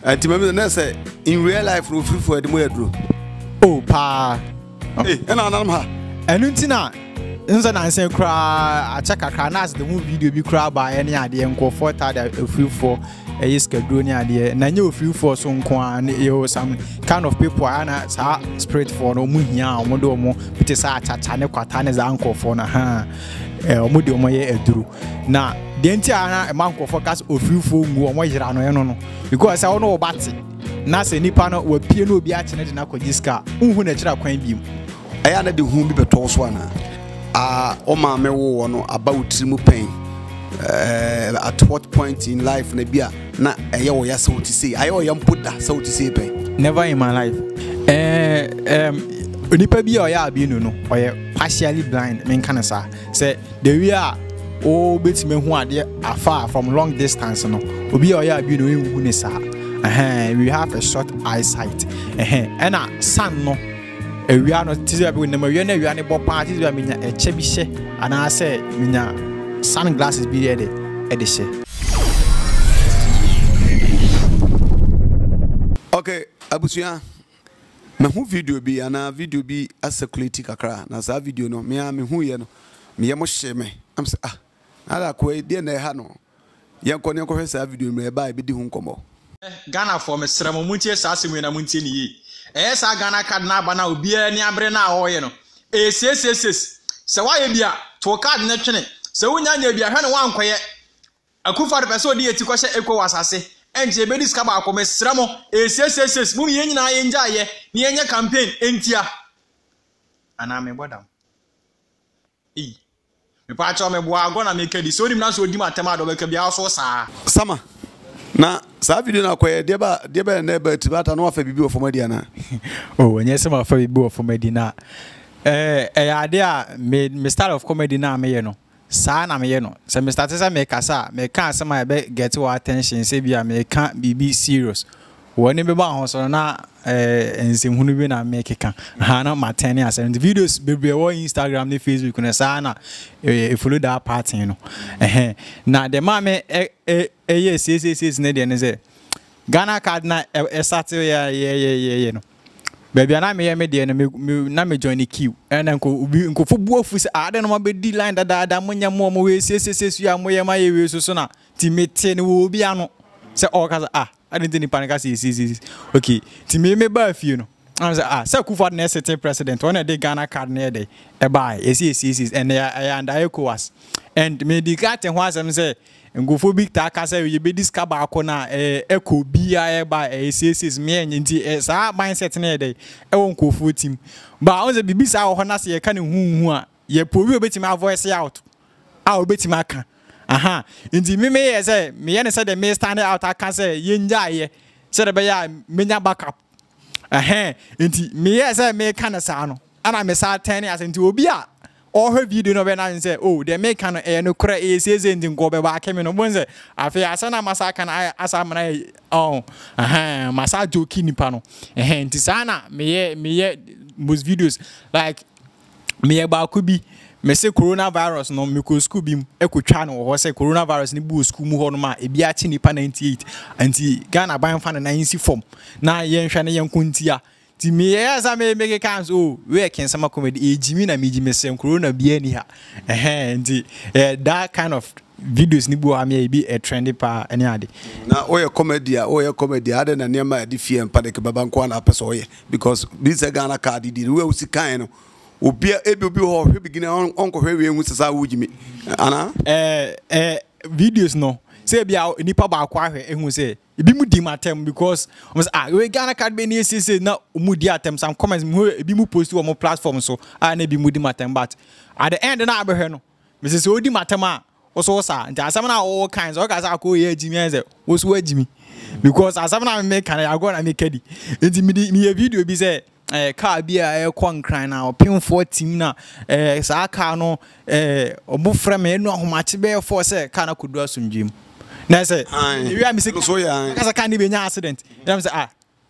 Timmy na say in real life no free for the moya dro. Oh pa. Eh, and anam ha. Enu ntina nso na nsen kra a check akra na as the whole video bi kra ba any ade enko 4 free for schedule ni ade na nye free for so nko an you some kind of people ana sa spirit for no mu hia omo do omo pite sa achacha ne kwata ne za anko for na ha omo de omo ye eduru na de nti ana ma anko for kas free for ngu omo yira no ye no because say ono obati na se nipa no wa pie no obi a chene de na kogiska unhu na kira kwan bi mu aya na de hu bi beto so ana o ma me wo no about trimu pain at what point in life na bia na eye wo ya so to say ayo yam put that so to say pain never in my life onipa bi o ya abi no o ye partially blind men kan sa say the way a o betime hu ade afar from long distance no obi o ya abi no enwu ne sa we have a short eyesight and a sun no we are not tizia bi na we na we ane bo pa tizia mi nya eche bi hye ana say mi nya sunglasses bi de hye. Okay, abusuya me hu video bi ana video bi circulate kakra na sa video no me hu ye no me ye mo hye me am say ala ko e de na ha no ye ko ne ko hwe sa video me ba bi di hu nkomo Ghana for me sremo muntie sa asemu na muntie ni yi sa Ghana card na aba na obi ani abre na ahoye no se wa ye bia to card na twene se wonya nya bia hwe ne wankoye akufa de pese odi eti ko hye eko wasase enje be diska ba ko me sremo mu ye nyina ye nja ye ni ye nya campaign entia ana me bodam me pa cha me bo ago na me kedi so nim na so odi matema do be ka bia so saa sama na sa video na koye de ba na ba tibata no afa bibi ofomadi na oh enye se ma afa bibi ofomadi na ade a me style of comedy na me ye no sa na me ye no se me start say me kasa me kan se ma be get your attention se bia me kan bibi serious woni be ba ho so na ensemhunu bi na me keka ha na matene asem the videos be wo Instagram ne Facebook na sa na follow that pattern no na the ma me yes ne de ne say Ghana card na start ye no baby na me de na me join the queue and nko fo buafu say ade no ma be di line da munya mo we yes ya mo ye ma ye we so na ti mete ne wo bi ano say o ka I didn't think panic see. Okay, to me ba fie no. I say say Kufuor na set president when dey Ghana card na dey e buy yes and and ECOWAS and me di cat and what am say ngofo big ta ka say we be disca ba ko na eco bia e buy yes me nti sa mindset na dey e won Kufuor team ba on say bibi sa ho na say ye ka ne hu a ye powi obetima voice out a obetima aka aha inti me say me ye say the me stand out aka say ye nja ye say the be ya menya backup inti me ye say me kana sa no ana me sa 10 as inti obi a o he video no be na say oh the me kana no kra say inti ngo be ba kemi no bonze afi asa na masa kana asa mana masa joki nipa no inti sana me ye most videos like me ye ba ko bi me say coronavirus no me ko school bim ekotwa no ho say coronavirus ni bu school mu ho no ma e bia chi nipa 98 anti Ghana ban fa na 90 form na yen hwa na yen kuntia ti me yes am make cans oh we can some comedy ejimi na meji me say corona bia ni ha anti that kind of videos ni bu am e bi a trendy pa any ade na oye comedy ade na nema ade fie mpa de baba nko na pese oye because this Ghana card di we usikan no obi ho hwe begin onko hwe we hu sesa wujimi ana videos no say bia nipa ba kwa hwe ehu say ebi mu di matem because we Ghana card be ni say na mu di atem some comments mu ebi mu post on mo platform so na ebi mu di matem but at the end na abehwe no me say odi matem a so sa nti asam na all kinds o ka say akoye ajimi say wo so ajimi because asam na me kan ya go na me kedi nti me video bi say car bia kwankran na opinfo team na sa car no obufra me no ahomache be for say car na kodu asundwem na say we am say so ya aka car ni be nya accident dem say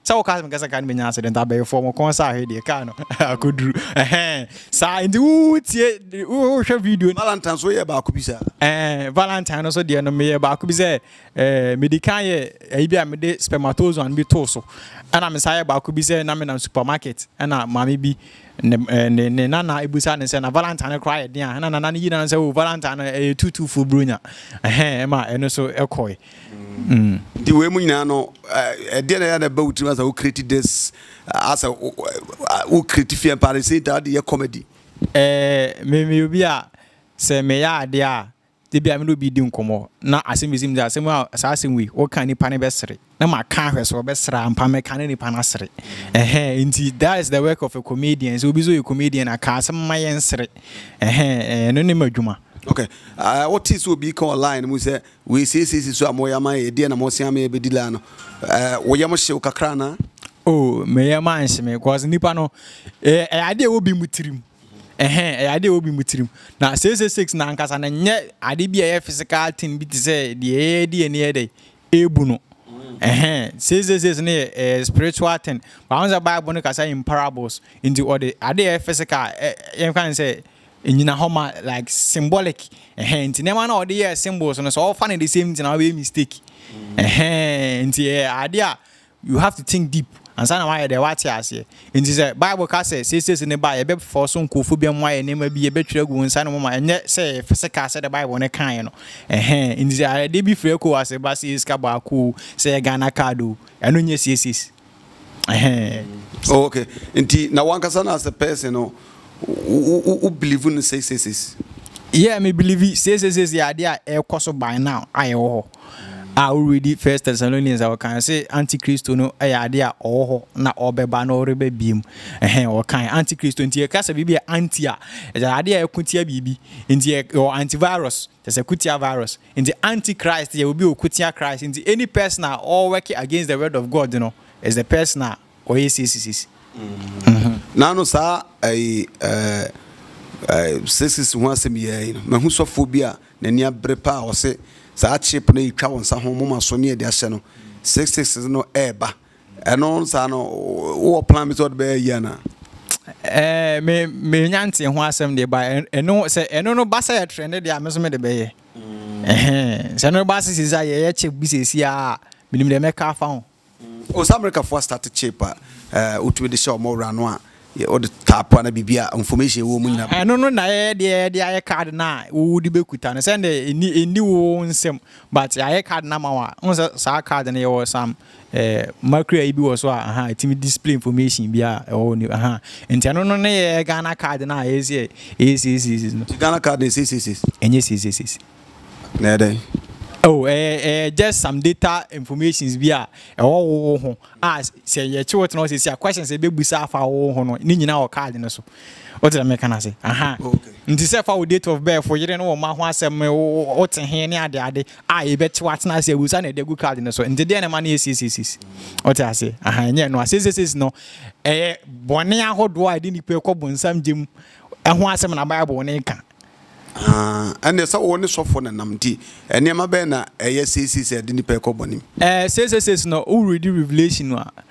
So custom kasa kan menya accident abey form concert he dey car no akoduru sa ndi wo tie wo hwe video Valentine so ye ba ko bisa Valentine no so dey no me ba ko bi say medical ye e bi a me de spermatozoan bi to so ana me say ba ko bi say na me na supermarket ana mama bi ne nana ebusa ne say na Valentine cry e dia na nana yi na say o Valentine tutu fu bronya ma eno so ekoi the way mu nyina no e dey na ya na ba wuti as who created this as a who creative and parasite that your comedy me obi a say me ya ade a de bia me no bi di nkomo na asemizim da asem a sa asem wi wo kan nipa ne besere na ma kan hweso besere ampa me kan nipa na sere inti that is the work of a comedian so obi so a comedian aka asem ma yen sere no ne madwuma. Okay, what is will be called online? We say we see so amoya ma e dia na mo sia me be dila no. Wo yam hye kakra na. Oh, me yam anhye me cause nipa no ade wo bi mutirim. Ade wo bi mutirim. Na 666 na ankasa na nye ade bi e physical thing bi te say de ne dey ebu no. 666 ne spiritual thing. But on the Bible no kasa in parables into all the ade physical you can say nyina homa like symbolic nti nema na ode ye symbols no so all fan the same thing na we mistake nti idea you have to think deep and sana why the what ase nti say Bible ka say says ne ba ye be for so nkofo bi mo aye nema bi ye be twere gu nsa no mo enye say physical say the Bible ne kan no nti de bi free ko ase ba say iska ba ko say Ghana card o eno nye CSS okay nti na wankasa na as a person no who believe in 666? Yeah, me believe 666 the idea e koso by now ayo already First Thessalonians I can say antichrist no e idea oho na obeba na orebe biem o kan antichrist nti e kasa bibia anti a e idea e kutia bibi nti e antivirus there's a kutia virus nti antichrist ye obi okutia Christ nti any person all working against the word of God you know is the person or 666. Now no sa 666 ho asem ye no mahu sophobia na nia brepa o se sa chip na itwa won sa ho moma so ne de ahye no 666 no eba eno sa no wo plan method be ye na me nyante ho asem de ba eno se eno no ba sa trend de ameso me de be ye se no ba se sa ye chip bi sesi a minim de me ka fa ho o sa America for start chip utwe de show more rano a o de tap na bibia information wo mu nyina no na de aye card na wo di bekuta no send eni wo nsem but aye card na ma wa on sa card na ye wo sam macro bi wo so a timi display information bia o ni enti no na ye Ghana card na ezi no Ghana card is 666 enye 666 na dey. Oh, just some data informations bia ho say ye chiwot no say questions e be busa fa ho no ni nyina o card no so what did I make an say okay nti say fa date of birth for yire no wo ma ho asem o te he ne ade e be chiwat na say busa na de gu card no so nti de na ma na 666 what I say nye no 666 no bone ahodo a de ni pe ko bonsam gem ho asem na Bible ne kan and there's only so for namdi and yama bena ASCC said in the peco bonim. Says no already Revelation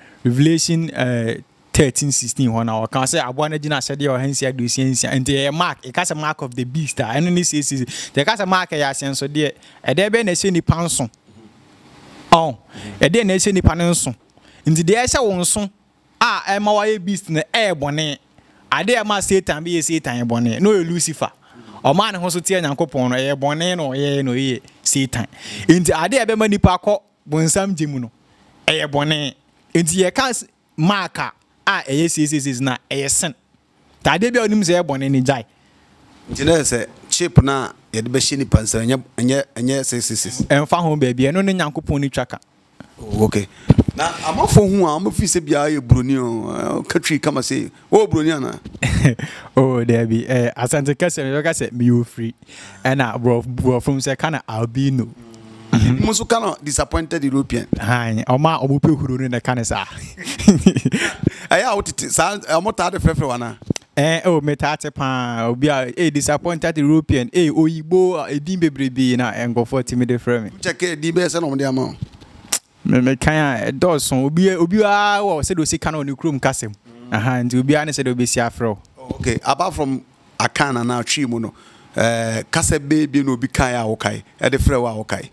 13:16 when our can say I wanted to said your hands here do science and the mark a cast a mark of the beast and only says the cast a mark a sense so dear a there been a sini panson. Oh, a dear nation ni panson. In the day I saw one son am a beast in the air bonnet. I dare my Satan be a Satan bonnet, no Lucifer. O man ho so tie Nyankopon no ye bone no ye no ye Satan enti ade ebe mani pa kọ bonsam gemu no ye bone enti ye ka marka ye CCC na ye sen ta ade bia onim se ye bone ni jai enti na se chip na ye de be hye ni pansa enye CCC emfa ho ba bia no ne Nyankopon ni twaka. Okay na amafo hu a amafi se bia ye broni o katri kama se o broni ana oh there be asante kase me ka say me free and bro from say kana albino musu kana disappointed European oma obupe huru ne kana sa aya otiti sa amota de frefre wana oh metate pa obi a disappointed European oyibo edin bebrebe na engofo timi de frame check edin be se no mo de ama me kan Dawson obi wo say do sika na onikurum kasem aha nti obi ane say do be si afro. Okay, apart from Akana now twi mu no kasa baby no obi kan a wo kai e de frɛ wa wo kai.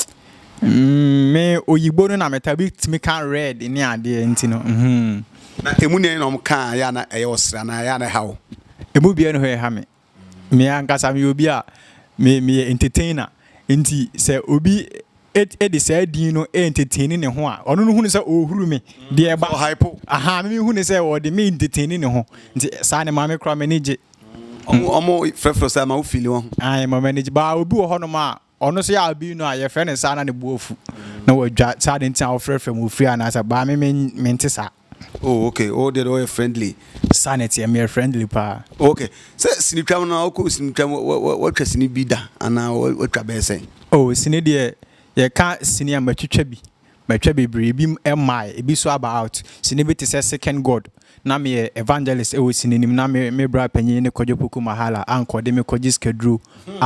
Me oyibo no na metabi timi kan red ni ade nti no na emu ne no kan ya na e osra na ya na hawo emu bia no he ha me ankasa me obi a me entertainer nti se obi de say din no entertain ne ho a ono no hu ne say ohuru me de ba hypo aha me hu ne say o de me entertain ne ho nti sa ne ma me kra manage omo frefro say ma wo feel won ai ma manage ba obi wo ho no ma ono so ya bi no a ye fe ne sa na ne buofu na wadwa sa de ntia wo frefro mu free ana sa ba me ntisa. Oh, okay. Oh, they're friendly. Sanity, I'm friendly, pa. Okay. So, Sinitram now, what can Sini be da? And now, what can I say? Oh, Sinidia, you can't see my chuchebi. My chebi brim MI, it be so about Sinibit is a second God. Na me evangelist, it was synonym, na me bra penny in the Kojopuku Mahala, uncle, de me Kojiska drew.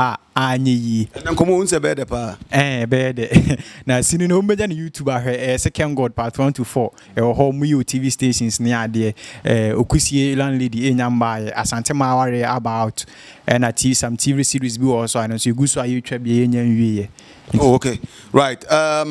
Ani. And come on, say better, pa. Bed. Now, seen no better than YouTuber, her second God, part 1 to 4, or home TV stations near the Okusi landlady in Yamba, Asante Mawari about, and I see some TV series be also, and so you go so you trap. Oh, okay. Right.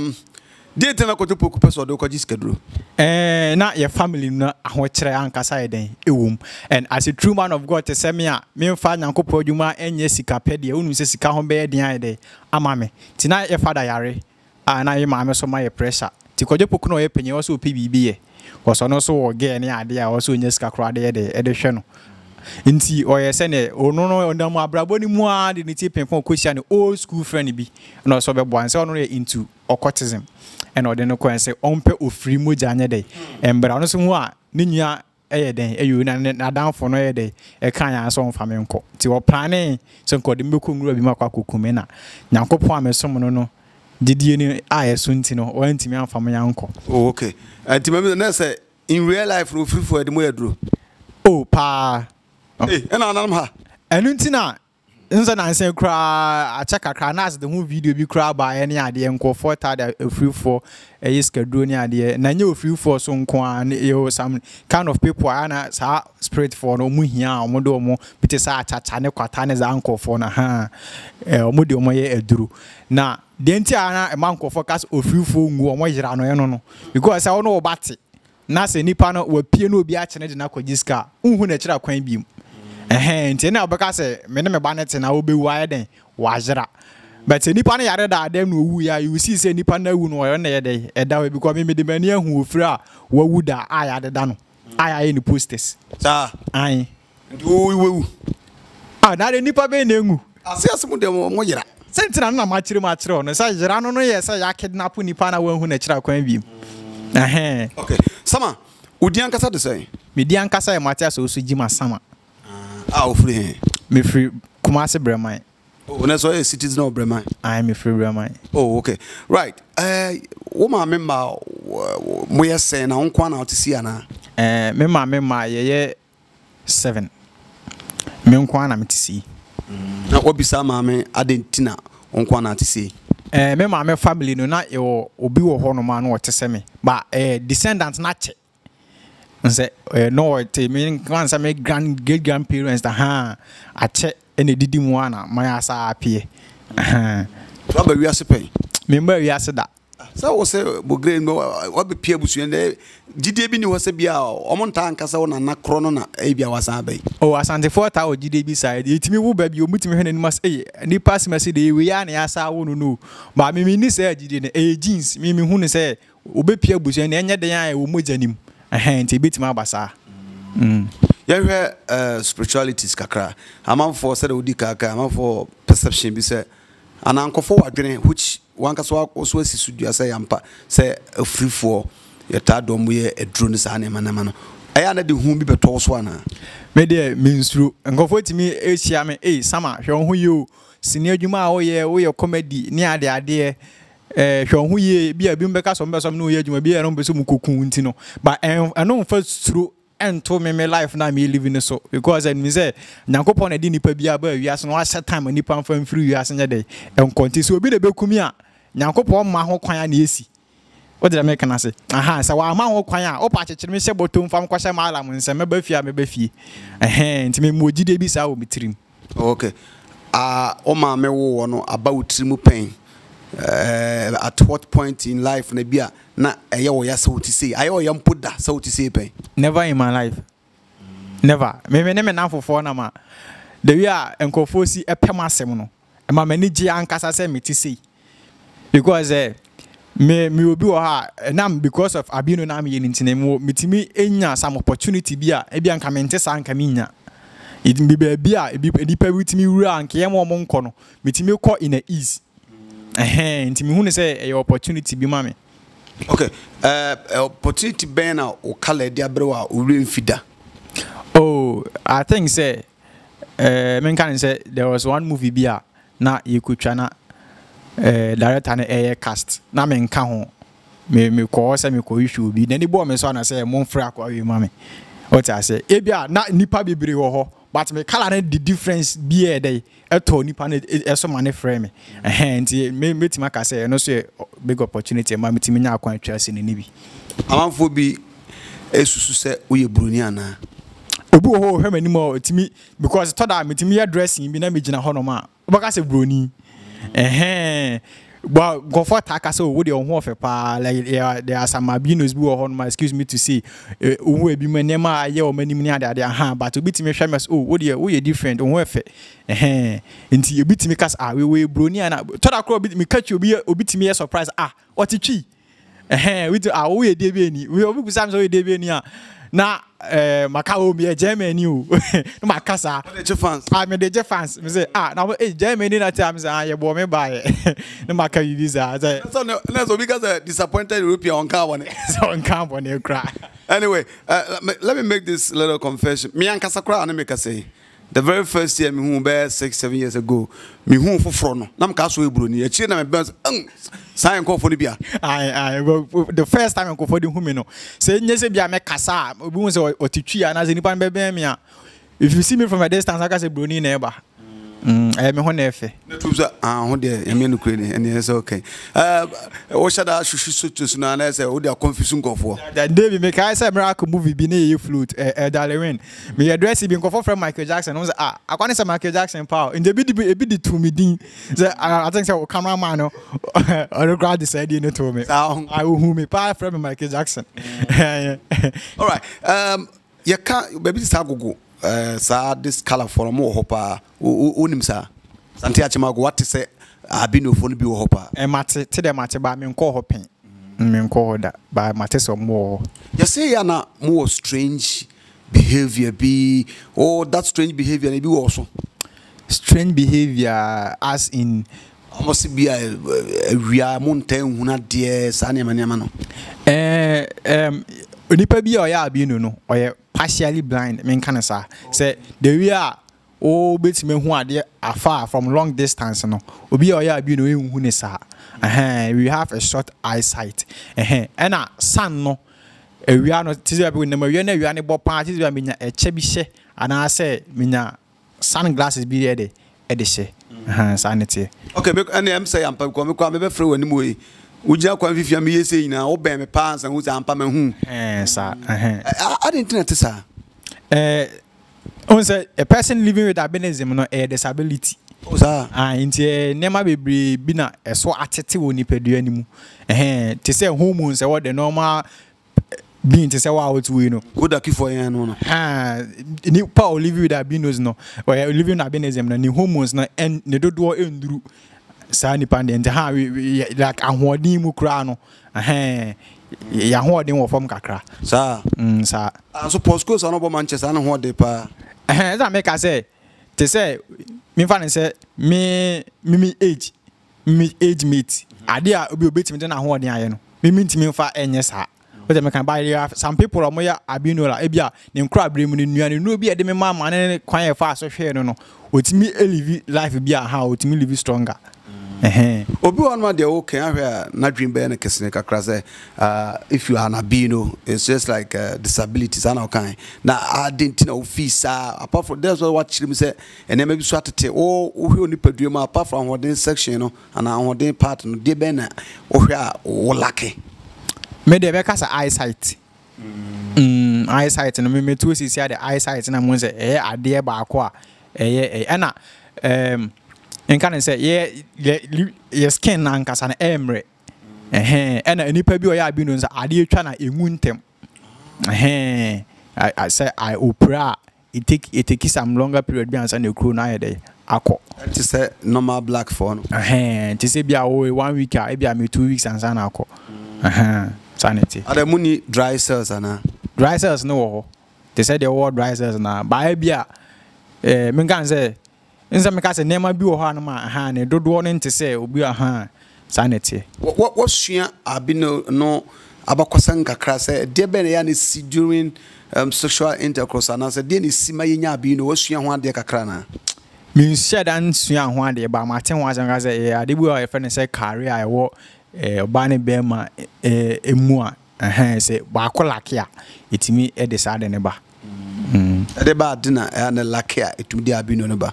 Did na Kojopuku person do Kojiska drew? Not your family, not what ankasa den ewum. And as a true man of God, to say me find Uncle Poduma and Jessica Pedia, who says Sika Hombe de Amame. Tonight, your father yare, and I am mamma so my pressure. Tikojopuku no penny also PBB. Was also again any idea also in Jessica Crowd edition. Inti or sene or no on my braboni moi the tip for question old school friend be no so be one so into occultism and or no can say ompe o free mo janya day and but ono so ho a ne nua den ayu na down for no day e kan ya so mfa me nko ti o planning so nko de meku ngura bi makwa kokume na nyankopon amesom no didie ni aye so nti no o ntimi amfa me yanko. Oh, okay. Anti me na say in real life no free for edemo yadro. Oh pa. Hey, and I'm ha. And untina, Nza na nse kra a check akra na as the whole video bi kra ba any ade enko for tad a free for a schedule ni ade na nye free for so nko an you some kind of people ana sa spirit for no mu hia omodo omo bite sa achacha ne kwata ne za anko for na ha omodo omo ye eduru na de nti ana e manko for cast free for ngu omo yira no ye no because say ono obate na se nipa no wa pie no obi a chene de na kwajiska unhu na kira kwan bi nti na obeka se me ne me ba net na obewu aye den wajira but nipa na yare da dem no owu ya you see say nipa na wu no o na ye dey e da we because me de mani ahu ofira a wawu da aya de da no aya ni posters sa ai nti owu na de nipa be na engu asias mu de mo yira sentina na ma kire no sa yira no ye sa ya kidnap nipa na wahu na kira kwan bi okay sama odian kasa de say median kasa e Matias Osujima sama o free me free Kumasi Breman. Oh, na so a citizen of Breman. I am a free Breman. Oh, okay. Right. Woman member we are saying na onkwa na otisi ana. Member ye 7. Me onkwa na metisi. Na obisa maame adentina onkwa na otisi. Me family no na yo obi wo ho no ma na otese me. But descendants na che. Nse no te me kan sa me great grandparents da ha ache ene didi mu ana my asa apie so ba wiase pen me mba wiase da so wo se bo grade no wo be pia busu ne gidie bi ni wo se bia o mo nta anka sa wo na kro no na e bia wasa bai o asante 4000 o gidie bi side etimi wo ba bi o mutimi hwe nimas ni pass me se de we ya na asa wo no ba me ni se gidie ne jeans me hu ne se o be pia busu ne enye den ya wo mojanim nti bitima abasa ya hwe spiritualities kakra amam for said odi kaka amam for perception bi say anankofo wadwene which one kaso also asisudua say yampa say free for yeta dom ye eduro ne sa ne manama no aya na de hu bi beto so ana me de minstru nkofo timi ehia me sama hwe ho ye sini adwuma a wo ye comedy ni ade hwe ho ye bia bi mbeka so mbeso no ye adwuma bia no mbeso mu kokun nti no but eno fa stru ento me life na me living so because and me say nyankopon na di nipa bia ba wiase no ahye time nipa mfa mfiri wiase nya dey enkonti so obi na bekumi a nyankopon ma ho kwan na esi what did I make an say? Aha, so I'm out quiet. Oh, patch me say bottom from Kwasha Malam and some Befi. To me, Moji de Bisa will be trim. Okay. Oma me wo no about trimu pain. At what point in life nebia na eyo ya so to say ayo yam put that so to say pain. Never in my life. Never. Me name na for na ma. The we are enkofo si epemasem no. E ma mani gi ankasa say me ti say. Because me obi wo ha na because of abino na me yin ntine me timi enya some opportunity bia e bia nka mente sa nka minya. It be baby a edipa witimi wura anka yem wo monko no metimi ko in a ease. Ntimi hu ne say e opportunity bi ma me. Okay. Opportunity ben na o kala dia brewa o remfida. Oh, I think say men can say there was one movie bia na you could try director na air cast na men ka ho me ko say me ko issue bi na ni bo me so na say mon fra kwa wi ma me what I say e bia na nipa bibiri wo ho but me kala na the difference bi e dey eto nipa na eso ma ne frame me nti me metima ka say no so big opportunity ma metimi nya akwan twa se ne bi amanfo bi esusu se uye bruni ana obi ho hwe mani mo timi because to da metimi addressing bi na me gina ho no ma obaka se bruni but go for taka so wo de ho ofe pa like there are some abinos bi wo no ma excuse me to say wo e bi manema aye o manim ni ade aha but obi timi hwe mes wo de wo ye different wo efe nti obi timi kas we broni ana to da kro obi mi catch obi timi surprise otitwi we do wo ye de bi ani we obi busam so ye de bi ani na Macau me Germany no makasa fans me the fans me say now Germany na time say you bo me buy no maka you visa so because disappointed European on car one so on camp on you cry anyway let me make this little confession me and Kasakra na make say the very first year me hu be 6-7 years ago me hu foforo no na mka so eburo ni akire na me be sign call for the bia the first time I for the hu me no say nyese bia me kasa obi hu say otitwi ana ze nipa be me a if you see me from a distance I can say broni na eba me ho na efe na tu say ho de me no kure ni and it's okay o shada shushu so na na say o de confusing confo that David make I say miracle movie bi na ye flute darling me address bi confo from Michael Jackson no say akwani say Michael Jackson pa in the bi di to me din say I think say cameraman no or grad decide no to me I who me pa from Michael Jackson all right you can't baby say gogo sa this color for mo hopa unim sa santi achima go what say abino fo no bi wo hopa mate te dem mate ba me nko hopen me nko hoda ba mate so mo you say ya na more strange behavior be that strange behavior na bi wo so strange behavior as in almost be a ria mountain huna de sa ne manema no onipa bi o ya abino no o ye partially blind men can say the we are betime hu ade afar from long distance no obi o ya bi no ehun ne sa we have a short eyesight and sun no ewia no tizia bi na mawia na ewia ne bo pa tizia menya eche bi hye ana say menya sunglasses bi de hye sanity okay and am say am pa ko me kwa me be free wani mo yi uja kwa fifia me yese nyina wo ben me pa san hu ampa me hu sa internet sa on say a person living with albinism no a disability sa nti nema bebre bi na eso atete woni padua nimu te say hormones e what the normal being to say what we know good aki for yan no ni pa live with albinos no or living with albinism no ni hormones no en ne dodo enduru sa ni pandent like ahwodin mu kra no ya ahwodin wo fom kakra sa sa so postcode so no bo Manchester na hwode pa that make I say to say me fan say me age mate ade a obi obetimi de na ahwodin aye no me ntimi fa enye sa what them can buy some people are more abino la ebia ne nkra bremu ne nuane no bi e de me mama ne kwan e fa so hwe no otimi live life bia ha otimi live stronger obi one ma de okay ahwe na dream be na kesene kakra say if you are an abino it's just like disabilities and all kind na identity na officer apart from that's what chim say and then maybe so atete hwe oni padua ma apart from holding section no and holding part no de be na hwe a wo lake me de be kasa eyesight eyesight no me to see the eyesight na mo say ade ba ko a na en kan say ye skin na nkasa na emre na enipa bi o ya bi no say ade etwa na enwu ntem I say I opera it take some longer period bi ansa na ekru na yede akọ it is a normal black phone it say bia 1 week a bia me 2 weeks ansa na akọ sanity are money dry cells ana dry cells no ho they say the word dry cells na ba bia me kan say nsa me ka say nema bi wo ho na ne dodo no nte say obi sanity what sua abino no abakosan kakra say de be ya na si during sexual intercourse and as de na si ma yenya abino what sua ho ade kakra na me sure dan sua ho ade ba ma ten ho asan say ade bi o e fe say career e wo oba ne be ma emu a say ba ko lake a etimi e de sa de ne ba de ba de na na lake a etumi de abino ne ba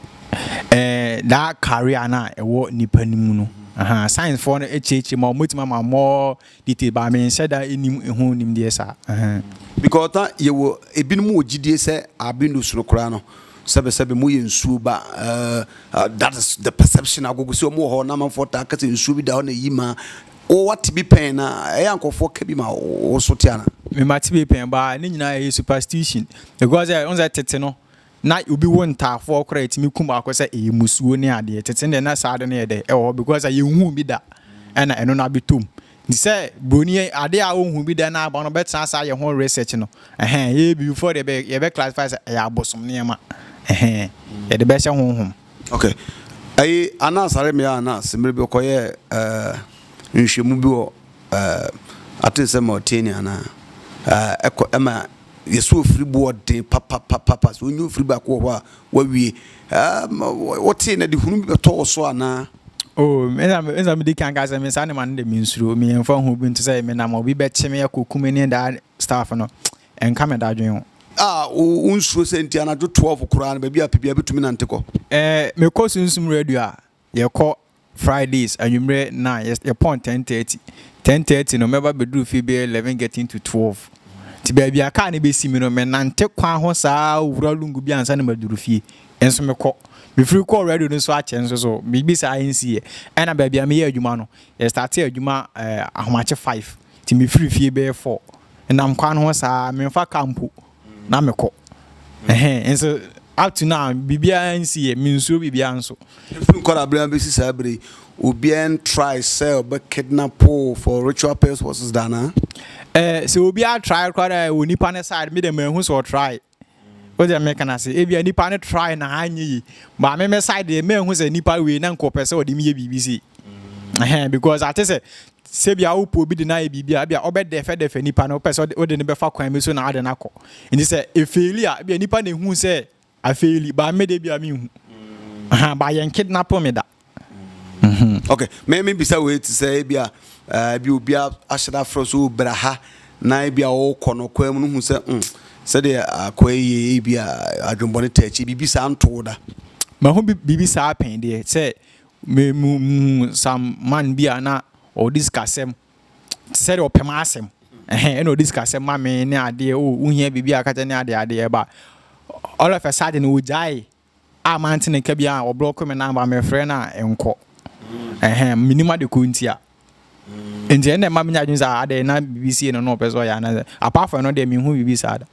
that career na e wo nipa nimu no science for no echechi ma omutima ma more detail ba me said that enim ehu nim de sa because that you wo ebinum ogidie say abino suro kra no sebe mu yensu ba that is the perception agogo so mo ho na man for ta kase nsu bi da ho na yima o what be pen na e yankofo ka bi ma o so tiana me mati be pen ba ni nyina e superstition because on that tete no na obi won ta for kra etimi kum akose e musuo ni ade tete ne na saade ne de e because ye hu bi da na eno na bitum ni say broni ade a hu bi da na ba no betra sa ye ho research no ye before de be ye be classify say ya bosom ne ma ye de be hye honhom okay ai ana sare me ana simre be koye nhwemu bi o atese Mauritania na eko ema yeso free board papa so nyu free back wo a wawie what na de hunu bi to so ana enza me dikan ga say me sa ne man de minsuro me enfa hu bi nto say me na mo bi be cheme yakokume ne da staff no enka me da dwen unsuro senti ana do 12 kura na ba bia pebia betumi na nteko me ko sunsum radio a ye ko Fridays anwumre na ye point 10:30 no meba bedru fi be 11 getting to 12 ti ba bia ka na be si mi no me nante kwa ho saa wura lungu bi ansa na maduru fi enso me ko me free call radio no so a chen so bi sa ansi e na ba bia me ye adwuma no ye start adwuma ahomache 5 ti me free fi be 4 na mkwa no saa me fa campo na me ko enso up to now bibia ansi e me nso bibia anso free call abran be si sabre obi en try sell but kidnap for ritual purposes dana so obi a try kwara we nipa ne side me dem ehu so try o dey make na say e bia nipa ne try na anyi ba me side dey me ehu say nipa we na nkopese o dey me BBC because at say bia wo po bi dey na bibia bia obedefe nipa na opese o dey ne be fa kwan me so na ade na ko ndi say e failure bia nipa na ehu say a failure ba me dey bia me hu ba yen kidnap me da okay me bisa we to say bia bi obi a ashada froso braha na bia wo kono kwam no hu say de akoye bia adwonbone tachi bibi sa anto da ma hu bibi sa pen de say me some man bia na o discussem say de opema asem no discussem ma me ne ade o uhia bibi akata ne ade ba all of a sudden we jai amantene ka bia o block me na ba me frɛ na enko minima de kuntia nje na ma menya dwunsa ade na BBC no peso ya na apart from no de me hu BBC ada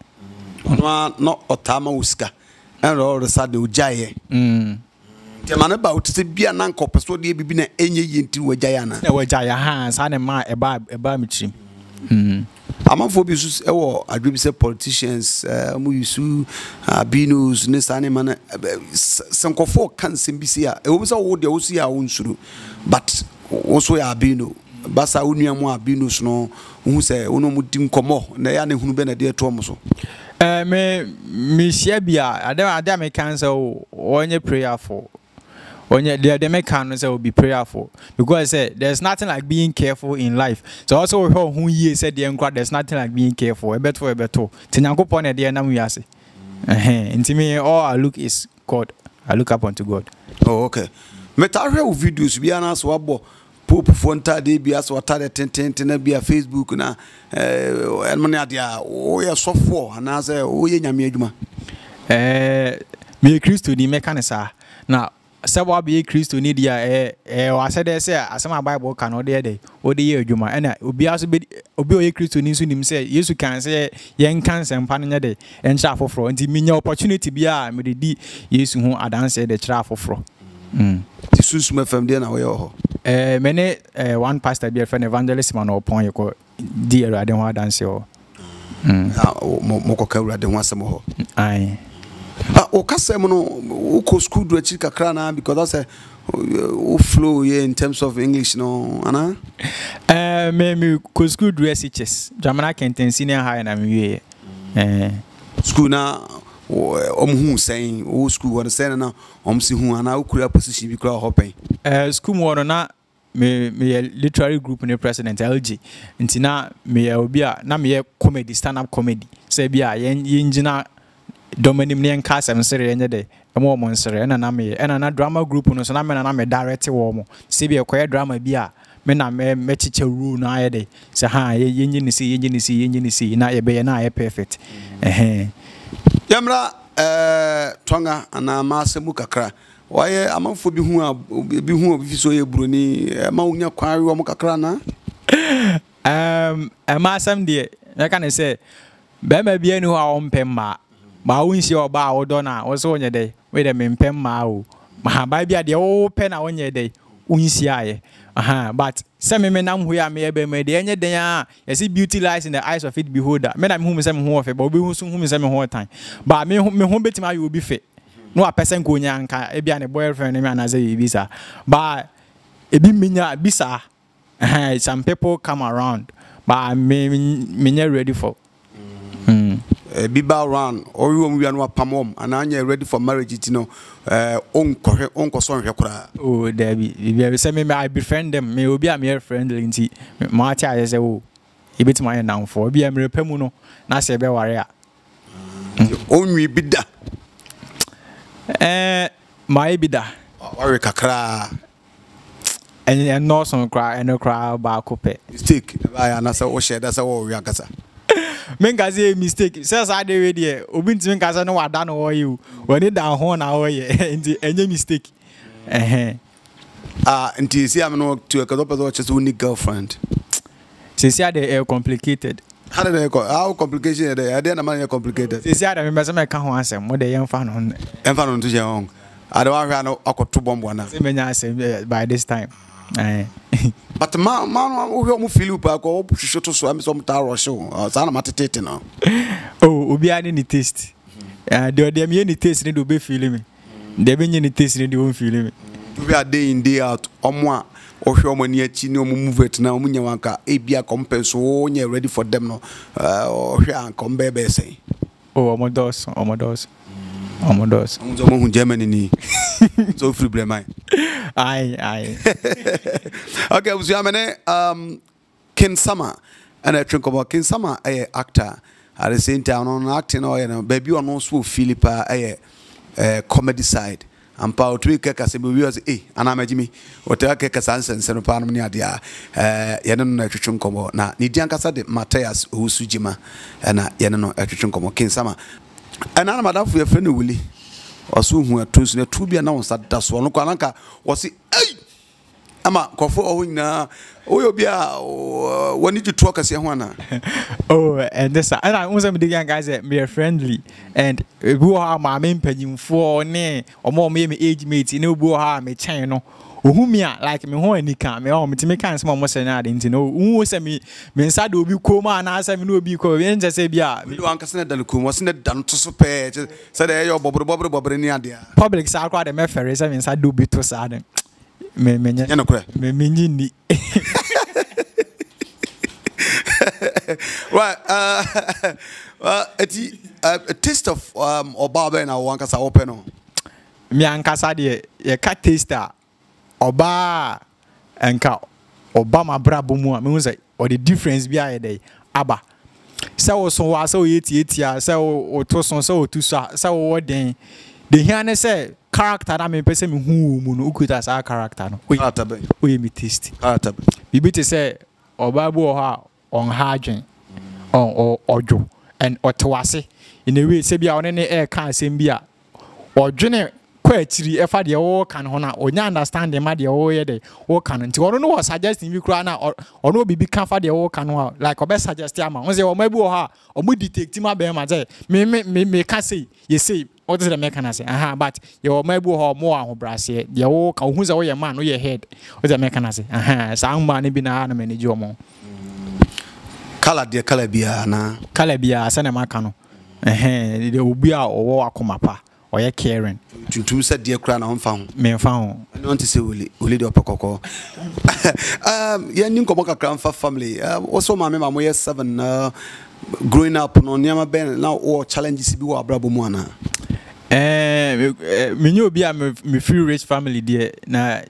no otama uska and all the side ujaye te mane ba utse bia na nko peso de bibi na enye yenti wajaye na wajaye sa ne ma eba mitrim amafo bi su ewo adwebi se politicians mu yusu abinos ne sane man sankofo kan sembisi a ewo bisa wo de wo su ya wo nsuru but wo so ya abino basa onua mu abinos no hu se wono mu dim komo na ya ne hunu be na de to mo so me share bia ade me kan say onye prayerful onye the make can say will be prayerful because there's nothing like being careful in life. So also who ye said there's nothing like being careful. A better Tinyankopon e de na mu yase. Intimi all I look is God. I look up unto God. Oh okay. Metahwe videos bi ana so abo pope fonta de bi aso atade tenten na bi a Facebook na elmo ne ade a o ye sofo ana say o ye nyame adwuma me Kristo ni mekanisa na sabo be Kristo ni dia wa said say asema Bible kan o de ye adwuma na obi aso be obi o ye Kristo ni so nim say Yesu kan say yen kan sempa no nya de encha afoforo nti minya opportunity bia me de di Yesu ho adanse de kira afoforo ti susuma fam de na wo ye ho mene one pastor be friend evangelist man opon ye ko di erade ho adanse ho mo ko ka erade ho asem ho ai o kasem no o ko school do achi kakra na because that's a flow here in terms of English no ana me ko school do SHS Jamana Kenten Senior High na me school na hu saying o school what say na si hu ana o kura position bi kura hopen school mo no na me literary group ne president LG ntina me obi a na me comedy stand up comedy say bia yengina domanim ne nka asem sere enye de emo mo nsere na me na drama group no so na me na me direct wo mo se bia koye drama bi a me na me chiche rule na aye de se ha yenyi ni si na ye be na aye perfect yamra tonga ana masemu kakra waye amanfo bi hu obi so ye broni ma unya kwan wo mo kakra na masem de ya kan say be ma bia ni ho a ompem ma wunsi oba a wodo na wo so onye dey we de mempem ma o ma ba bia de wo pe na onye dey unsi aye but se me nam hu ya me be me de enye den a yes beauty lies in the eyes of it beholder me na me hu me se me hu ofe ba obi hu so hu me se me hu tan ba me hu betima ayo obi fe no a person ko nya nka e bia ne boyfriend me anaze bisa ba ebi minya bisa some people come around but me nya ready for Biba around or you we are pamom and anya ready for marriage it no unko so hwe kura oh there be say me I befriend them me obi am your friend nti ma cha I say oh e bit my now for obi am repamu no na se be ware a onwi bida my bida ware kakra and no son cry and cry ba ko pe mistake ba na say o share that say wo wi akasa menga say mistake says I dey there obi ntimi nka say no wada no wo you when down ho na wo ye nti enye mistake nti see am no to ka do person just only girlfriend say they complicated how complication they na man complicated say they me say me ka ho asem mo dey emfa no to je on ade wa hwa no akoto bombo na say menya asem by this time but man wo mu Philip ko hwehwe to so am so mta rusho sa na matetete no oh obi ani ni taste de me ni taste ni do be feel me de be ni taste ni do won feel me we are day in day out omo a ohwe omo ni achi ni omo move it na omo nya wanka e bia compare so nya ready for them no ohwe an kombe be say oh omo dos omo hu Germany ni so free blame mai ai okay we amene King Sama and I think about King Sama actor at the same time on acting or baby on also Philippa comedy side and power to keka se we was ana majimi hotel keka sansen no pa no ne ade a yene no atwetwe nkomo na ne di ankasa de Matthias Osujima na yene no atwetwe nkomo King Sama ana madam fu ye friend wuli oso hu atos na tu bia na won sada so no kwananka wosi ama kofo ohuna oyo bia woni to talk as ho oh and this and I want some young guys that be friendly and who are my main panyimfo ne omo me age mate ne obu ha me chen no ohumia like me ho anika me o me timi kan some mo se na de nti no hu se me nsa do obi koma na asa me no obi ko we nje se bia me do ankasa na dan koma se na dan to so pe se de yo bobro ni ade public sa kwa de me fere se me nsa do bi to sa de me nyini right a taste of oba na wankasa open no me ankasa de ye ka taster oba enka oba ma brabo mu a me hu say or the difference bi aye dey aba say wo so wa say wo yeti a say wo to so say wo tu so say wo den the here ne say character that me person me who mu no ukuta sa character no Character be. we me taste Character be. bibi te say obabu ha on hardwen on ojo and otwase in a way say bia on ne air kan asem bia odwene kwatiri efa de wo kan ho na onya understand ma de wo ye de wo kan nti ono no suggesting bi kura na ono bibi kan fa de wo kan ho like obe suggest am won say o mabu ha o mu detect ma be ma say me ka say ye say what is the mechanism aha but ye o mabu ha mo ahobrase de wo ka hu say wo ye man no ye head what is the mechanism aha sa ma ne bi na na manage omo Color de color bia na color bia sa na maka no de obi a owo akoma pa oye caring tuntum said dear cry na homfa ho me fa ho no want to say we de opokoko yeah nin komo kakra mfa family also ma me ma mo 7 growing up no niam ben now all challenges bi wa brabo mu ana me nyo obi a me free rich family there na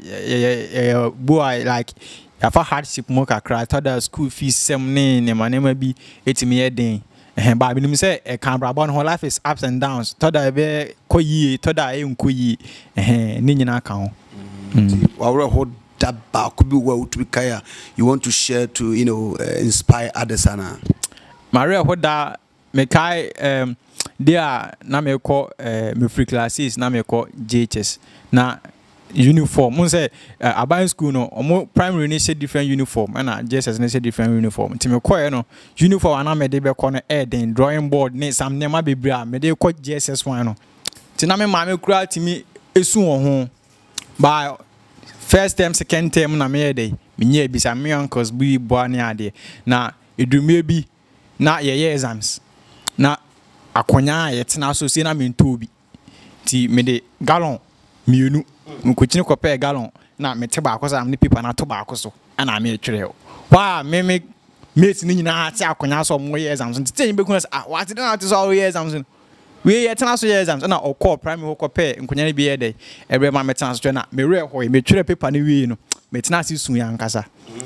boy like afa hardship mo kakra thought that school fees sem ne manema bi etimi eden but we say Canberra born whole life is ups and downs. Toda be koyi, toda e unkoyi. Ni nyina ka ho. Wa hold that back could be well to be kaya. You want to share to inspire others ana. Maria hold that me kai there na me ko me free classes na me ko JHS na uniform. Mun say aban school no omo primary ni say different uniform and JSS ni say different uniform. Ti me ko no uniform ana me de be ko no den drawing board ni sam nema bebra me de ko JSS one no. Ti na me ma me kura ti mi esu won ho. Ba first term second term na me dey me nya bi sam me uncles bi bo ani ade na edume bi na ye exams na akonya ye tena so si na me ntobi ti me de gallon mienu nkuchini kope gallon na mete ba akosa am ni paper na to ba akoso ana me twere wa me mate ni nyina ati akonya so mo ye exams nti be kun ah what did not so ye exams we ye tena so ye exams na okọ primary kope nkunya ni bi ye dey ebre ma metena so na me re ho me twere paper ni wi no metena si sun ya nkasa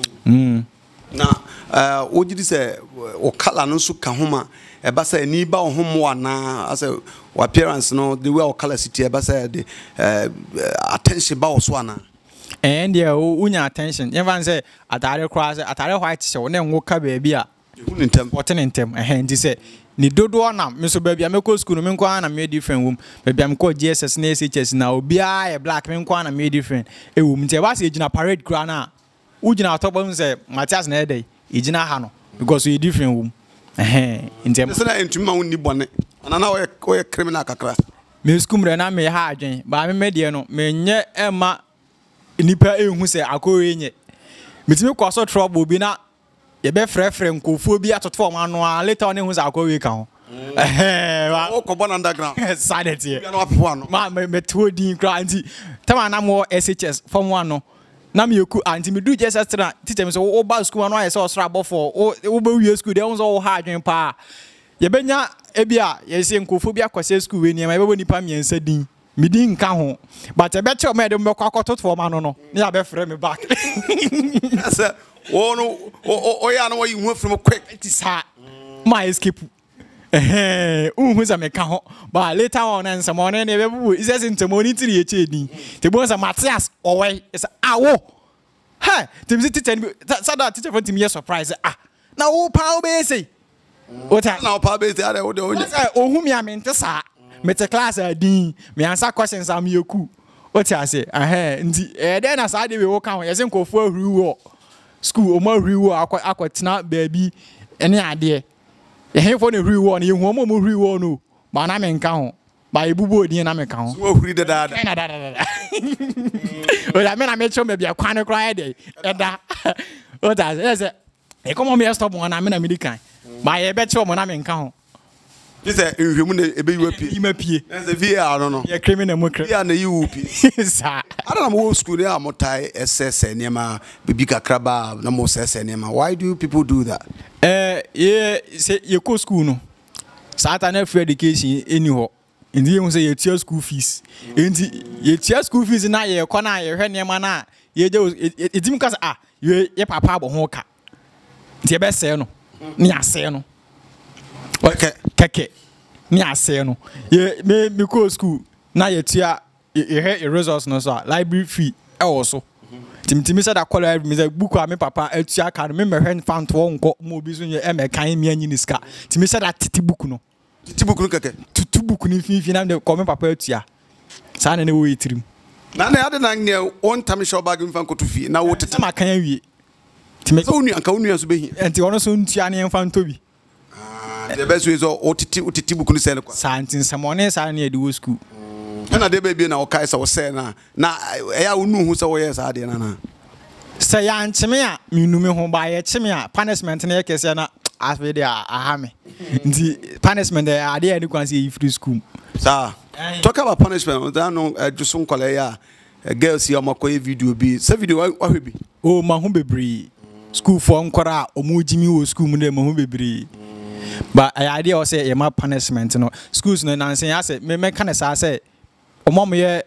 na ojidi se o kala no so ka homa e ba say ni ba homo ana as appearance no the way o kala city e ba say the attention ba so ana and yeah unya attention even say atare cross atare white show na nwo ka ba bia ehun ntem woten ntem ndi say ni dodo na me so ba bia me ko school no me nko na me different wom ba bia me ko GSS na SHS na obi a black me nko na me different wom nti e ba say gina parade kra na ugina atobam say Matthias na edey ejina ha no because we different wom ntem say na entuma woni bone ana na we criminal kakra me school mre na me ha adwen ba me medie no me nye ema nipa ehu say akowe nye metimi kwaso trouble bi na ye be frefre nkofo bi atoto am anu a later on ehu say akowe ka ho o ko bon underground silent here na wapo anu ma me to din kra anti tama na mo SHS form 1 no na me yoku anti me do just extra teacher me so o ba school anu ayese osra bofo o be wie school dey so ha adwen pa ye benya ebia ye se nkofo bi akwase school we ni ma be nipa miensa din me din nka ho but e be che o me de me kwa kwato form anu no na be frɛ me back say oh no oh ya no you hu from quick it is ha my escape who za meka ho but later on and some on ne be bu is as into monitor ye chedi te bo sa Matthias owe is awo ha te bi teacher sada teacher for me surprise na wo pa be say ota na pa be say ade wo de onye ohun mi amente sa mete class adin me answer questions am yoku ota say nti dey na sa de we wo ka ho ye se nkofo ahuru wo school o ma ahuru wo akwatina baby ene ade ye for the real one you ho mo real one no ba na me nka ho ba ebubu odin na me ka ho so huri da o da me na me cho me bia kwan kra dey eda o da say e come me stop one na me na me dikan ba ye be cho mo na me nka ho this ehwemu na ebe yiwa pie ima pie that's VR no ye criminal mo kra ya na yiwu pie sa I don't know school ya motai SS enema bibi kakraba na mo SS enema why do people do that ye go school no Saturday free education any ho ndi you say ye tia school fees ndi ye tia school fees na ye ko na ye hwe nema na ye je edim ka ye papa bo ho ka nti e be se no ni ase no keke ni ase no ye me go school na ye tia a results no so library fee also Timothy said that color me say book me papa etua ka me mehwen fan to nko mo bi so e me kan me anyi ni ska Timothy said that titi book no keke tutu book ni fi na me come papa etua sa na ne wo yitirim na ade na nye on time show bag mfa nkoto fi na wo tete ma kan awie Timothy so onu anka onu so be hi enti ono so ntua ne mfa nto bi the best way is otiti book ni sele kwa sa ntin samone sa na e di wo school na de baby na okai sa wo se na ya onu hu sa wo yes ade na say ya ncheme a menume ho ba ye cheme a punishment na ye kese na afede a ahame nti punishment ade ya ni kwanse yi free school sa talk about punishment that no just on call ya girls here makoy video bi say video wa hwebi o ma ho bebre school for nkora omo jimi wo school mu na ma ho bebre but idea o say ye ma punishment no schools no nansen ya say me kan sa say omo ye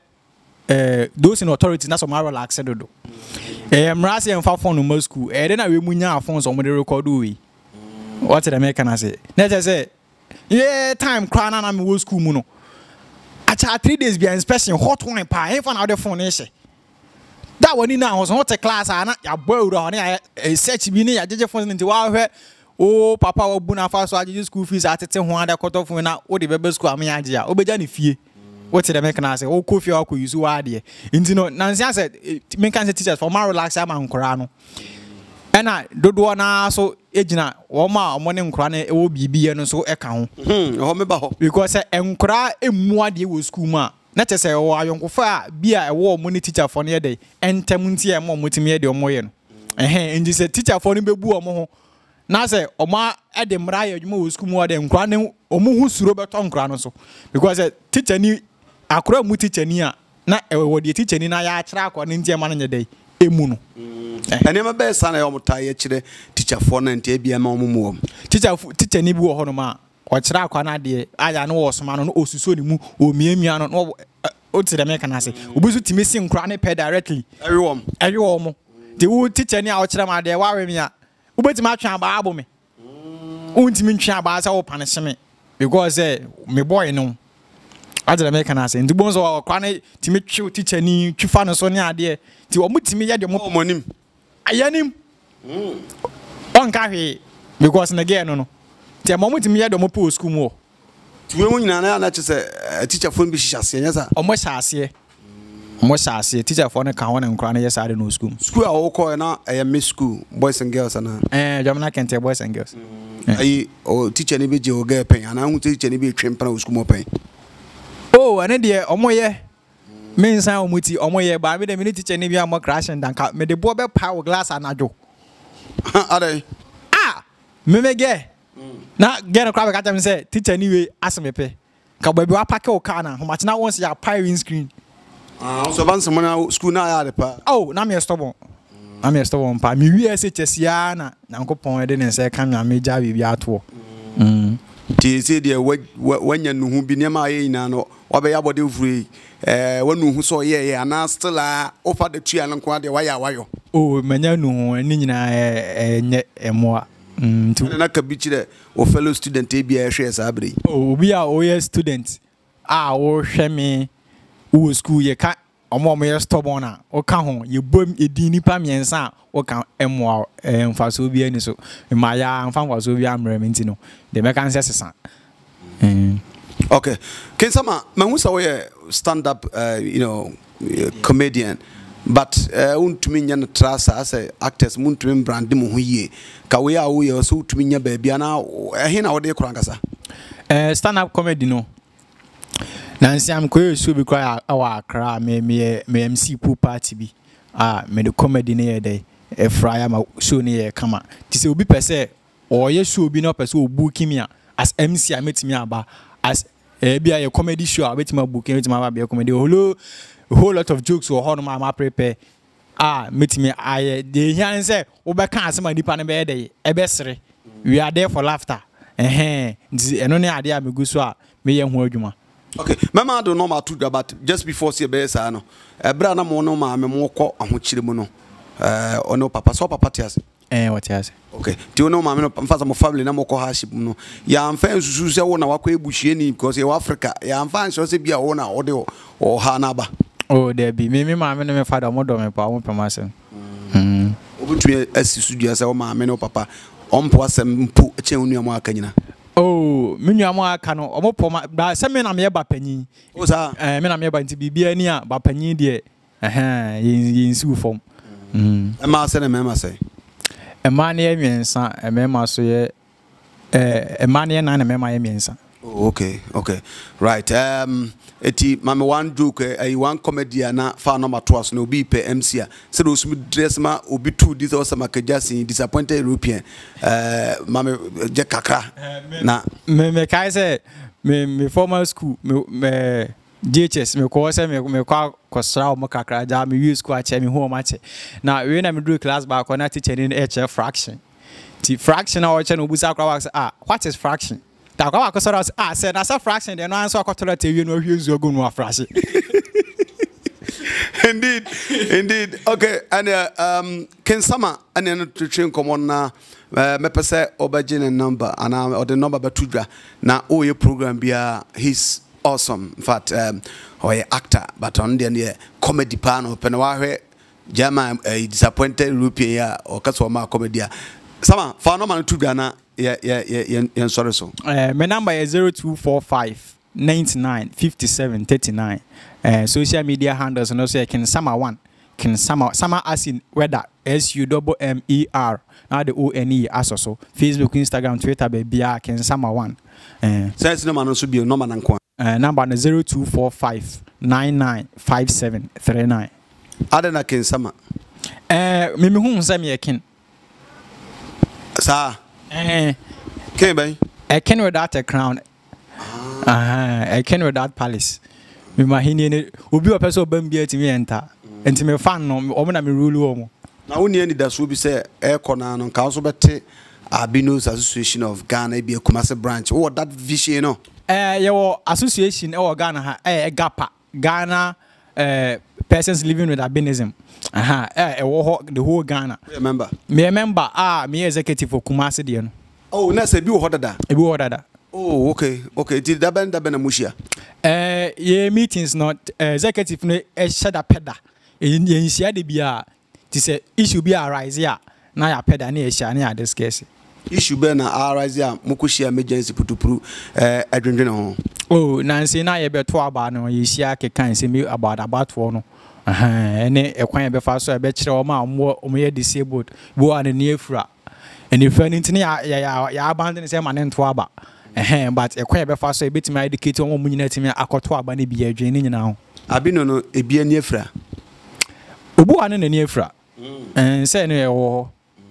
those in authority na so ma relax do mrase emfa phone no school dey na we munya phone so mo dey record we what the make can say na say yeah time cry na me wo school mu no acha 3 days be inspection hot one pa e fa na the phone e she that one na was hot class ana ya boy ro na search bi ni ya jeje phone nti wa hwe o papa wa bu na fa so ajeje school fees atete ho ada koto phone na o de bebe school am ya aje a obeja ni fie what the make can say o kofi o ko use wa de nti no nansi say me can say teachers for my relax am ankora no ena dodo na so ejina wo ma omo ne nkora na e wo bibi no so e ka ho ho me ba ho because enkora emu ade wo school ma na te say wo ayonkofo a bia e wo omo ne teacher for ne dey entem nti e mo omo timi e dey omo ye no nti say teacher for ne bebu omo ho na say omo e dey mra ye adwuma wo school mu ade nkora ne omo hu suro beto nkora no so because teacher ni akora mu teacher ni a na e wo dey teacher ni na ya akira akwa ne nti e ma no nye dey emu no ene ma be sana yo mutai kire teacher for na ntia bia ma omumu teacher ni bi wo ho no ma o kira akwa na de aya no wo soma no osuso ni mu o miamia no o ti de me kana se obi so timi si nkra ne pay directly everyone de wo teacher ni a o kira ma de wa we mi a wo betima atwa ba abo me o ntimi ntwa ba sa wo punish me because me boy no adere me kana se ndibon so wa kwa ne timi twi teacher ni twifa no so ne ade ti o mutimi ye de mo monim ayanim on ka hwe because na ge no ti mo mutimi ye de mo po school mu ti we mu nyina na che se teacher phone bi hihase nya sa o mo hase teacher phone ka ho ne nkra na ye sa de no school a wo ko na me school boys and girls na Jamana Kente boys and girls ayi o teacher ni bi je o ge pen ana hu teacher ni bi twempana o school mo pen oh ane de omo ye me nsan omuti omo ye ba me de me teacher ni bia mo crash and danka me de bo be power glass anajo ade me ge na get crab ka tell me say teacher ni we asemepe ka ba bi wa pack o car na ho ma na once ya pirate screen so ban some na school na ya de pa oh na me stubborn pa me wi SHS ya na nankopon e de ne say kan me ja bi ato ti se de wanya nuhu bi ne ma ye ina no obe ya bode furi wanu hu so ye ana still offer the tua no kwa de waya wayo oh manya nuhu ni nyina enye emoa na ka bi chire o fellow student e bia hwe sa abre oh obi a o ye student o hwe me wo school ye ka omo me stubborn na o ka ho ye bom edi nipa miensa o ka emoa mfaso bi ani so ma ya mfaso bi amre me ntino de me kan sesa okay kensama mahu sa we stand up comedian but untumi nya na trasa as actors muntumi brand mu ho yie ka we a wo ye so utumi nya ba bia na he na wo de kurankasa stand up comedy no Nancy am ko so bi kwa awa akra me MC pool party bi me the comedy ne dey e frya ma show ne kama ti se obi pese o ye show bi no pese o book me as MC a metimi aba as bia ye comedy show a metimi book metimi aba bia comedy whole lot of jokes or how ma prepare metimi aye dey yan say wo be kan asema nipa ne be dey e be sere we are there for laughter eno ne ade a meguso a me ye ho adwuma. Okay, mama do normal to but just before see be say no. Ebra na mo no ma me mo kọ ahokyire mu no. Ono papa so papa tias. what yes. Okay. Do you know my family na moko hardship no? Ya amfa susu se wo na wakọ ebuhie ni because you Africa. Ya amfa so se bia wo na wo de o ha na ba. Oh, there be me ma me no me father mo do me pa wo pemase. Obutu asisu dua se wo ma me no papa. Ompo asem mpo eche unu am aka nyina. Oh, me nua mo aka no omo poma ba se me na me ba panyin. O sa me na me ba nti bibia ni a ba panyin de yin su fom. E ma se na me ma se. E ma na emiensa e me ma so ye e ma na na me ma emiensa. Oh, okay. Right. Eti mama one joke one comedy na fa number 2 no obi pe MC a se do sum dress ma obi two this also makajasin disappointed European mama je kakra na me kai say me formal school me DHS me ko say me ko sra o kakra ja me use school a che me home a che na we na me do class back on teacher ni HF fraction ti fraction a o che no busa kwa wax what is fraction ta kwa ko sort of said as a fraction they no answer akotoro te wie no hwe ogu no fraction. Indeed. Okay, and Ken Sama and to train common na me pese obagin number and or the number betudra na o ye program bia he's awesome. In fact or actor but on the comedy pan open wa hwe jama disappointed European or kaso ma comedy Sama fa no man tudra na yeah, sorry so. My number is 0245 99 57 39. Social media handles and also Ken Sama 1. Ken Sama as in weather SUMMER. Now the ONE as also. Facebook, Instagram, Twitter, baby Ken Sama 1. Says no man also be no man and number 0245 99 57 39. Other than Ken Sama. Mimi who say me Ken. Sir. Can be. I can without a crown. I can without palace. Me mahini obi o person bambia ti me enter. Enti me fan no o na me rule o. Na woni ani da so bi say e kona no ka so bete Albinos Association of Ghana be a Kumasi branch. What that vision no? Your association e Ghana ha GAPA. Ghana persons living with albinism. The whole Ghana. Remember? Me remember me executive for Kumasi dey no. Oh, na say bi wo hodada. E bi wo hodada. Oh, okay. Did that been mushia? Yeah, meetings not executive no shada peda. Yin share de bia ti say issue bi arise ya na ya peda na share na discuss. Issue be na arise ya mukushia emergency putupuru adwendwe ho. Oh, na say na ye beto aba no ye share ke kan say me about for no. Ene ekwan be fa so e be kire o ma o ye disabled bo an ne afura. And if anything ya abandon say man nto aba. But ekwan be fa so e betimi educate o mu nyina timi akoto aba na bi adwen ni nyina ho. Abi no ebi ani afura. Obu ane na ni afura. Say no e wo.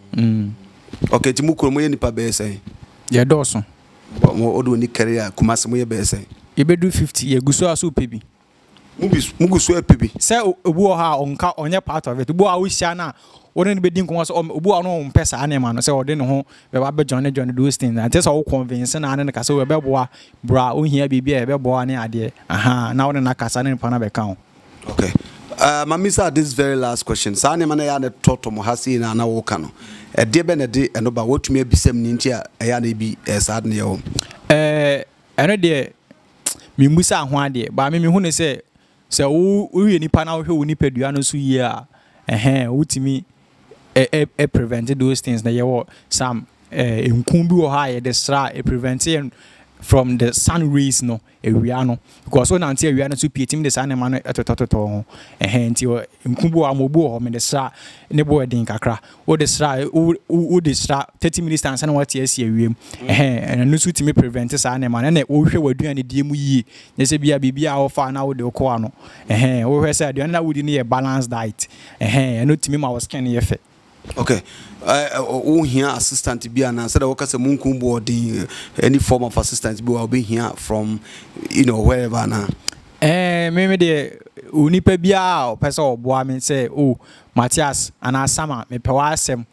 Okay, ti mu kromo ye nipa be say. Ye doso. Mo odo ni career Kumasi mo ye be say. Ye be do 50 ye guso aso pebi. Mugu so pebi. Say obu ha onka onye part of it. Obu a wo hia na woni be din ko so obu a no mpesa ane ma no say ode ne ho be ba be join those things. And just all convince na ane ka say we be boa bra o hia bibia e be boa ne ade. Na woni na kasa ne pa na be kan. Okay. Mamisa, this very last question. Sane man ya ne toto mo hasi na wo ka no. E de be ne de eno ba wotumi abisam ni ntia e ya na bi sad ne yo. Eno de mi musa ho ade ba me hu ne say wo ye nipa na wo hwe wo nipa dua no so yi a wotimi prevent those things na ye wo some nkun bi wo ha ye the stra prevent from the sun rays no ewia no because when anti ewia no so pietim the sun man etotototo nti nkubu amobu ho me the stra ne bo edin kakra wo the stra wo the stra 30 minutes ansa na what yes ewiem no so timi prevent sun man na wo hwe waduane die mu yi ne se bia bibia wo fa na wo de ko ano wo hwe se aduane na wo di ne balanced diet no timi ma wo scan ye fe. Okay. Here assistant be and said workers a munkum boarding any form of assistance will be here from wherever now. Maybe the unipe bia person or boy me say Matthias and our summer me pewasem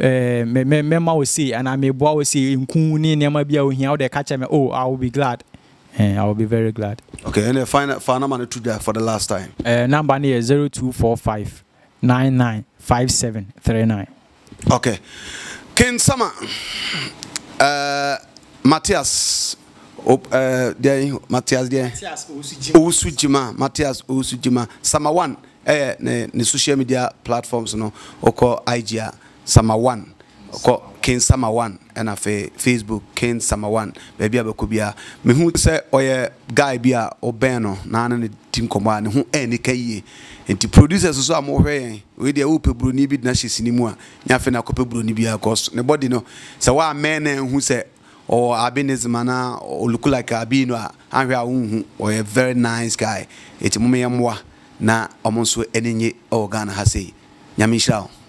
me will see and I may boy see in kuni near be here they catch me I will be glad. I will be very glad. Okay, and final man to that for the last time. Number near 0245 995739. Okay. King Sama, Matthias, Matthias, Usujima, Matthias Usujima, Sama One, ne social media platforms, no, oko IG, Sama One, oko King Sama One, and afe Facebook, King Sama One, baby abekubia. Me who say oye guy bia obeno, na ne team command, who any kaye. Enti producers so amohwe we dey wo pebru ni bi na hyesini mu a nya fe na kopebru ni bi akos ne body no se wa men na hu se or abinism na o look like abino a ahwe a hu or a very nice guy eti mo me yamwa na omonso enenye organ ha sei nyamisha